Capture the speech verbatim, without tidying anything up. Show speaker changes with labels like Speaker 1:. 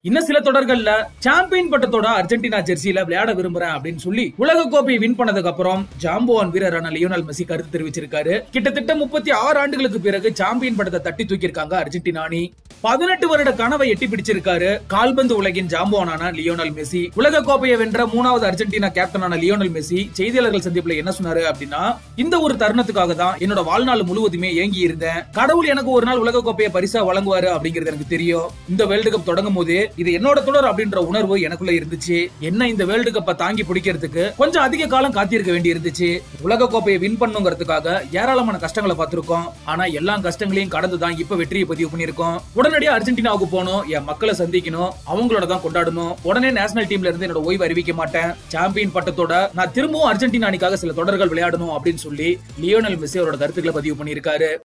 Speaker 1: இன்னும் சில தொடர்கள்ல champion பட்டத்தோட Argentina ஜெர்சியில விளையாட விரும்புறேன் அப்படின்னு சொல்லி உலக கோப்பையை வின் பண்ணதுக்கு அப்புறம் ஜாம்பவான் வீரரான லியோனல் மெஸ்ஸி கருத்து தெரிவிச்சிருக்காரு. கிட்டத்தட்ட முப்பத்தி ஆறு ஆண்டுகளுக்கு பிறகு சாம்பியன் பட்டத்தை தட்டி தூக்கியிருக்காங்க அர்ஜென்டினா அணி. பதினெட்டு வருட கனவை எட்டி பிடிச்சிருக்காரு கால்பந்து உலகின் ஜாம்பவானான லியோனல் மெஸ்ஸி. உலக கோப்பையை வென்ற மூணாவது அர்ஜென்டினா கேப்டனான லியோனல் மெஸ்ஸி செய்தியாளர்கள் சந்திப்புல என்ன சொன்னாரு அப்படின்னா, இந்த ஒரு தருணத்துக்காக தான் என்னோட வாழ்நாள் முழுவதுமே ஏங்கி இருந்தேன். கடவுள் எனக்கு ஒரு நாள் உலக கோப்பையை பரிசா வழங்குவாரு அப்படிங்கிறது எனக்கு தெரியும். இந்த வேர்ல்டு கப் தொடங்கும் போது இது என்னோட தொடர் அப்படின்ற உணர்வு எனக்குள்ள இருந்துச்சு. என்ன இந்த வேர்ல்டு கப்பை தாங்கி பிடிக்கிறதுக்கு கொஞ்சம் அதிக காலம் காத்திருக்க வேண்டி இருந்துச்சு. உலக கோப்பையை வின் பண்ணுங்கிறதுக்காக ஏராளமான கஷ்டங்களை பார்த்திருக்கோம். ஆனா எல்லா கஷ்டங்களையும் கடந்துதான் இப்ப வெற்றியை பதிவு பண்ணிருக்கோம். உடனடியாக அர்ஜென்டினாவுக்கு போனோம், என் மக்களை சந்திக்கணும், அவங்களோட தான் கொண்டாடணும். உடனே நேஷனல் டீம்ல இருந்து என்னோட ஓய்வு அறிவிக்க மாட்டேன். சாம்பியன் பட்டத்தோட நான் திரும்பவும் அர்ஜென்டினா அணிக்காக சில தொடர்கள் விளையாடணும் அப்படின்னு சொல்லி லியோனல் மெஸ்ஸி அவரோட கருத்துக்களை பதிவு பண்ணியிருக்காரு.